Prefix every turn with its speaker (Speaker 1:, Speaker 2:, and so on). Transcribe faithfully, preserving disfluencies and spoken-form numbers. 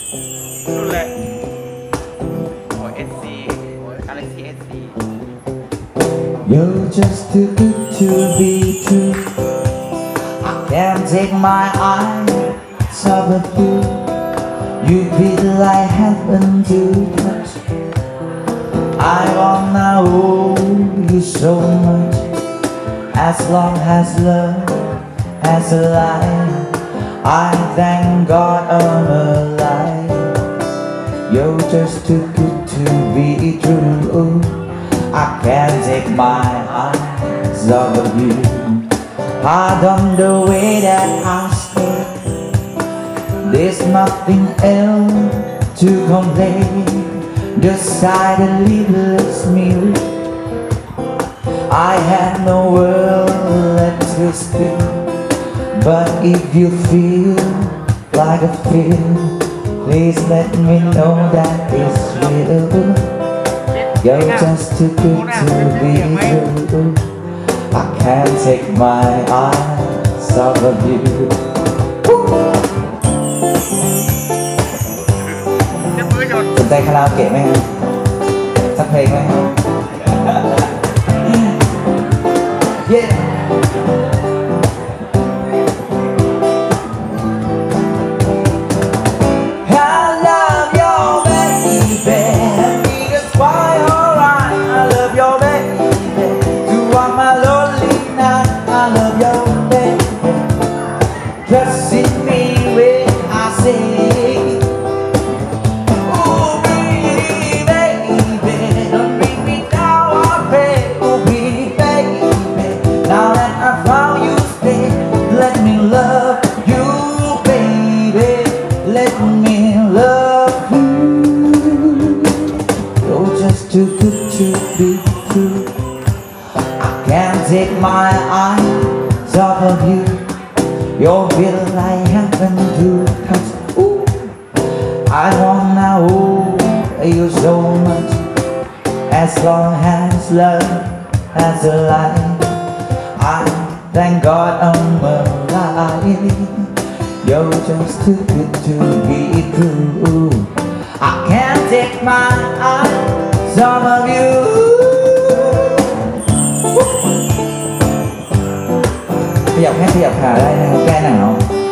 Speaker 1: รุ่นเลยโอ้เอสซีโอ้กาแล็กซี่เอสซี
Speaker 2: You're just too good to be true. I can't take my eyes off of you. You feel I happen to touch. I wanna hold you so much. As long as love has a life, I thank God I'm alive. You're just too good to be true. I can't take my eyes off of you. Pardon the way that I stay. There's nothing else to complain. The sight that leaves me weak. I have no word left to speak. But if you feel like I feel, please let me know that it's real. You're just too good to be true. I can't take my eyes off of you. สนใจคาราโอเกะไหมครับสักเพลงไหม Yeah. Trust in me when I say, oh baby, baby, don't bring me down, I pray, oh baby, now that I found you, stay, let me love you, baby, let me love you. You're just too good to be true. I can't take my eyes off of you. Your will I happen to touch. Ooh, I wanna hold you so much. As long as love has a life, I thank God I'm alive. You're just too good to be true. I can't take my eyes off of you. ขยับให้ขยับขาได้นะครับแก้หนาว